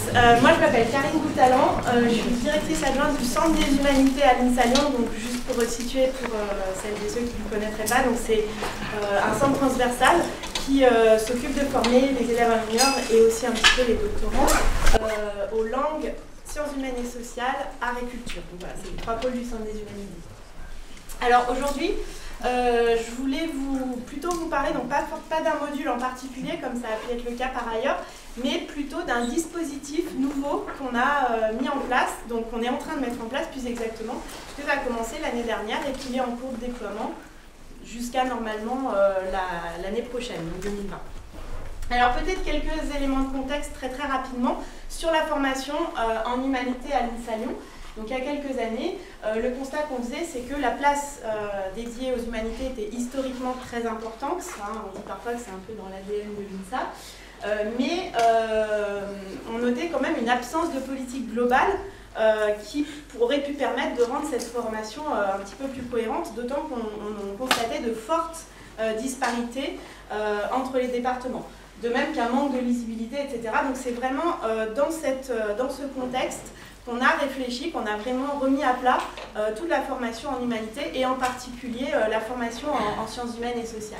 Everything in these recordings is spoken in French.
Moi je m'appelle Karine Boutalan, je suis directrice adjointe du Centre des Humanités à l'INSA Lyon, donc juste pour resituer pour celles et ceux qui ne connaîtraient pas, donc c'est un centre transversal qui s'occupe de former les élèves ingénieurs et aussi un petit peu les doctorants aux langues, sciences humaines et sociales, arts et culture. Donc voilà, c'est les trois pôles du Centre des Humanités. Alors aujourd'hui, je voulais plutôt vous parler, donc pas d'un module en particulier, comme ça a pu être le cas par ailleurs, mais plutôt d'un dispositif nouveau qu'on a mis en place, donc qu'on est en train de mettre en place plus exactement, qui a commencé l'année dernière et qui est en cours de déploiement jusqu'à normalement l'année prochaine, donc 2020. Alors peut-être quelques éléments de contexte très rapidement sur la formation en humanité à l'INSA Lyon. Donc il y a quelques années, le constat qu'on faisait, c'est que la place dédiée aux humanités était historiquement très importante. On dit parfois que c'est un peu dans l'ADN de l'INSA. Mais on notait quand même une absence de politique globale qui aurait pu permettre de rendre cette formation un petit peu plus cohérente, d'autant qu'on constatait de fortes disparités entre les départements. De même qu'un manque de lisibilité, etc. Donc c'est vraiment dans ce contexte qu'on a réfléchi, qu'on a vraiment remis à plat toute la formation en humanité et en particulier la formation en sciences humaines et sociales.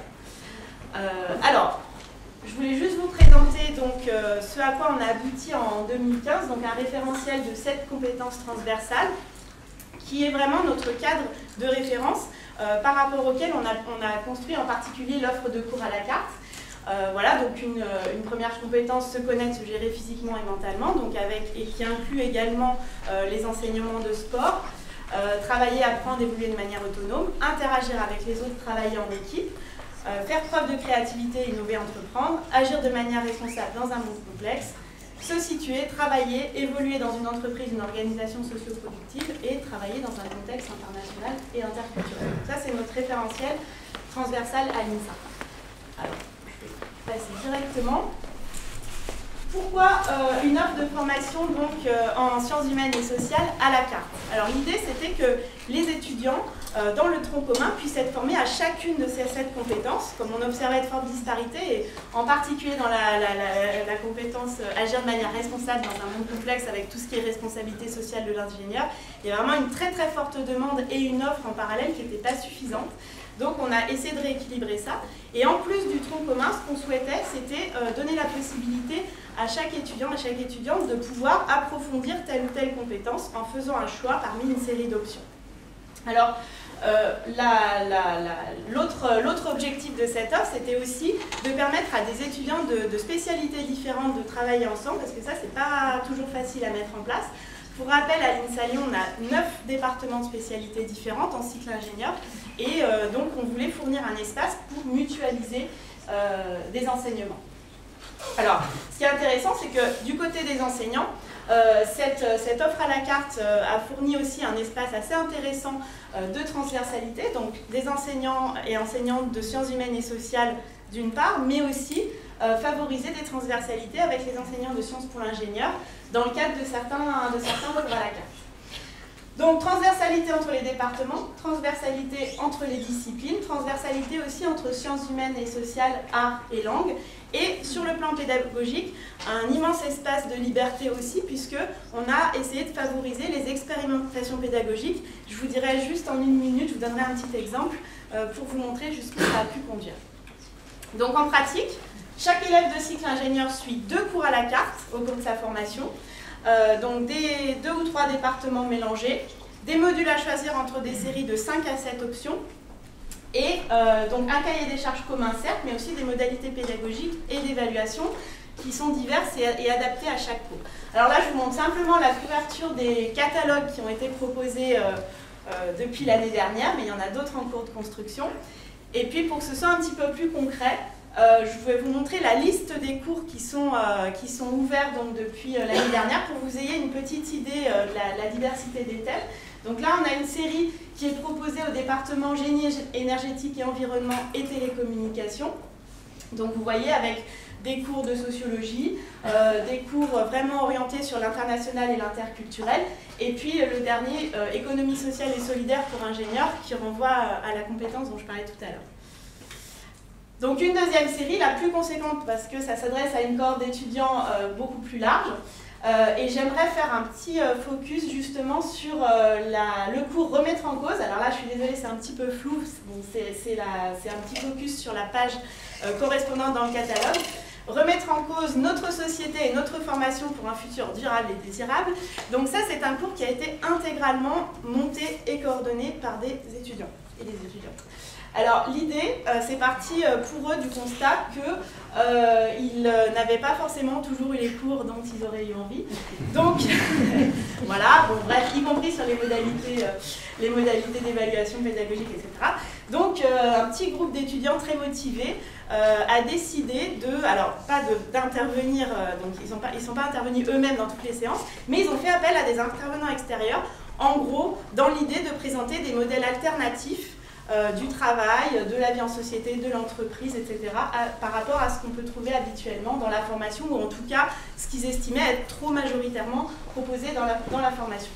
Alors, je voulais juste vous présenter donc, ce à quoi on a abouti en 2015, donc un référentiel de 7 compétences transversales qui est vraiment notre cadre de référence par rapport auquel on a construit en particulier l'offre de cours à la carte. Voilà, donc une première compétence, se connaître, se gérer physiquement et mentalement, donc et qui inclut également les enseignements de sport, travailler, apprendre, évoluer de manière autonome, interagir avec les autres, travailler en équipe, faire preuve de créativité, innover, entreprendre, agir de manière responsable dans un monde complexe, se situer, travailler, évoluer dans une entreprise, une organisation socio-productive et travailler dans un contexte international et interculturel. Donc ça, c'est notre référentiel transversal à l'INSA. Alors, passer directement. Pourquoi une offre de formation donc, en sciences humaines et sociales à la carte? Alors l'idée c'était que les étudiants dans le tronc commun puissent être formés à chacune de ces 7 compétences, comme on observait de fortes disparités, et en particulier dans la compétence agir de manière responsable dans un monde complexe avec tout ce qui est responsabilité sociale de l'ingénieur. Il y a vraiment une très forte demande et une offre en parallèle qui n'était pas suffisante. Donc on a essayé de rééquilibrer ça. Et en plus du tronc commun, ce qu'on souhaitait, c'était donner la possibilité à chaque étudiant, à chaque étudiante de pouvoir approfondir telle ou telle compétence en faisant un choix parmi une série d'options. Alors, l'autre objectif de cette offre, c'était aussi de permettre à des étudiants de spécialités différentes de travailler ensemble, parce que ça, c'est pas toujours facile à mettre en place. Pour rappel, à l'INSA Lyon, on a 9 départements de spécialités différentes en cycle ingénieur, et donc on voulait fournir un espace pour mutualiser des enseignements. Alors, ce qui est intéressant, c'est que du côté des enseignants, cette offre à la carte a fourni aussi un espace assez intéressant de transversalité, donc des enseignants et enseignantes de sciences humaines et sociales d'une part, mais aussi favoriser des transversalités avec les enseignants de sciences pour l'ingénieur dans le cadre de certains cours à la carte. Donc transversalité entre les départements, transversalité entre les disciplines, transversalité aussi entre sciences humaines et sociales, arts et langues, et sur le plan pédagogique, un immense espace de liberté aussi, puisqu'on a essayé de favoriser les expérimentations pédagogiques. Je vous dirai juste en une minute, je vous donnerai un petit exemple pour vous montrer jusqu'où ça a pu conduire. Donc en pratique, chaque élève de cycle ingénieur suit 2 cours à la carte au cours de sa formation, donc 2 ou 3 départements mélangés, des modules à choisir entre des séries de 5 à 7 options, et donc un cahier des charges commun certes, mais aussi des modalités pédagogiques et d'évaluation qui sont diverses et adaptées à chaque cours. Alors là, je vous montre simplement la couverture des catalogues qui ont été proposés depuis l'année dernière, mais il y en a d'autres en cours de construction. Et puis pour que ce soit un petit peu plus concret, je vais vous montrer la liste des cours qui sont ouverts donc, depuis l'année dernière pour que vous ayez une petite idée de la diversité des thèmes. Donc là, on a une série qui est proposée au département génie énergétique et environnement et télécommunications. Donc vous voyez avec des cours de sociologie, des cours vraiment orientés sur l'international et l'interculturel, et puis le dernier, économie sociale et solidaire pour ingénieurs, qui renvoie à la compétence dont je parlais tout à l'heure. Donc une deuxième série, la plus conséquente, parce que ça s'adresse à une cohorte d'étudiants beaucoup plus large, Et j'aimerais faire un petit focus justement sur le cours Remettre en cause. Alors là, je suis désolée, c'est un petit peu flou, c'est un petit focus sur la page correspondante dans le catalogue. Remettre en cause notre société et notre formation pour un futur durable et désirable. Donc ça, c'est un cours qui a été intégralement monté et coordonné par des étudiants et des étudiantes. Alors l'idée, c'est parti pour eux du constat qu'ils n'avaient pas forcément toujours eu les cours dont ils auraient eu envie. Donc voilà, bon bref, y compris sur les modalités d'évaluation pédagogique, etc. Donc un petit groupe d'étudiants très motivés a décidé d'intervenir, donc ils sont pas intervenus eux-mêmes dans toutes les séances, mais ils ont fait appel à des intervenants extérieurs, en gros, dans l'idée de présenter des modèles alternatifs du travail, de la vie en société, de l'entreprise, etc., par rapport à ce qu'on peut trouver habituellement dans la formation, ou en tout cas ce qu'ils estimaient être trop majoritairement proposé dans la formation.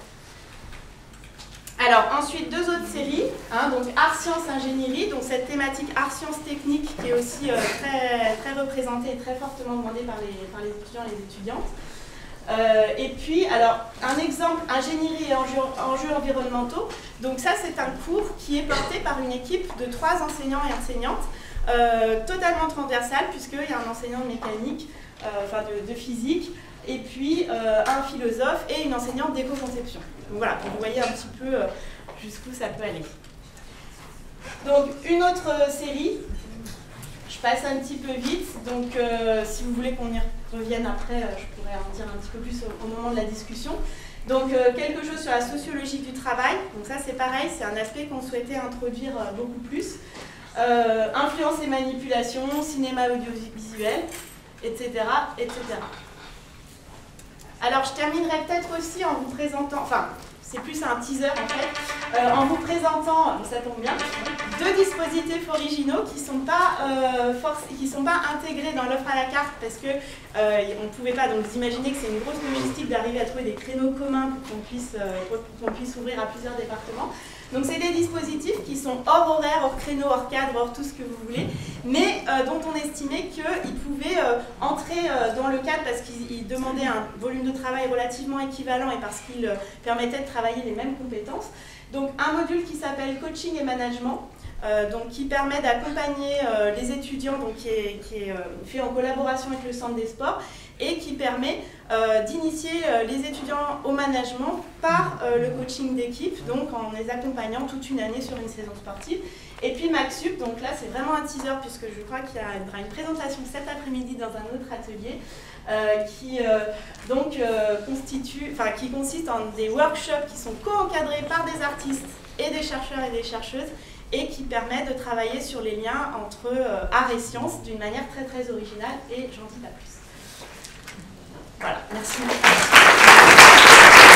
Alors ensuite, deux autres séries, donc Art, Sciences, Ingénierie, donc cette thématique Art, Sciences, Technique qui est aussi très représentée et très fortement demandée par les étudiants et les étudiantes. Et puis, alors, un exemple, ingénierie et enjeux environnementaux. Donc ça, c'est un cours qui est porté par une équipe de 3 enseignants et enseignantes, totalement transversale, puisqu'il y a un enseignant de mécanique, de physique, et puis un philosophe et une enseignante d'éco-conception. Donc voilà, vous voyez un petit peu jusqu'où ça peut aller. Donc, une autre série. Je passe un petit peu vite, donc si vous voulez qu'on y revienne après, je pourrais en dire un petit peu plus au moment de la discussion. Donc quelque chose sur la sociologie du travail, donc ça c'est pareil, c'est un aspect qu'on souhaitait introduire beaucoup plus. Influence et manipulation, cinéma audiovisuel, etc., etc. Alors je terminerai peut-être aussi en vous présentant, c'est plus un teaser en fait, en vous présentant, ça tombe bien, 2 dispositifs originaux qui ne sont pas intégrés dans l'offre à la carte parce que on ne pouvait pas, donc vous imaginez que c'est une grosse logistique d'arriver à trouver des créneaux communs pour qu'on puisse ouvrir à plusieurs départements. Donc c'est des dispositifs qui sont hors horaire, hors créneau, hors cadre, hors tout ce que vous voulez, mais dont on estimait qu'ils pouvaient entrer dans le cadre parce qu'ils demandaient un volume de travail relativement équivalent et parce qu'ils permettaient de travailler les mêmes compétences. Donc un module qui s'appelle Coaching et Management, donc qui permet d'accompagner les étudiants, donc qui est fait en collaboration avec le Centre des Sports, et qui permet d'initier les étudiants au management par le coaching d'équipe, donc en les accompagnant toute une année sur une saison sportive. Et puis MaxUp, donc là c'est vraiment un teaser puisque je crois qu'il y aura une présentation cet après-midi dans un autre atelier qui consiste en des workshops qui sont co-encadrés par des artistes et des chercheurs et des chercheuses et qui permet de travailler sur les liens entre art et sciences d'une manière très très originale et j'en dis pas plus. Voilà, merci.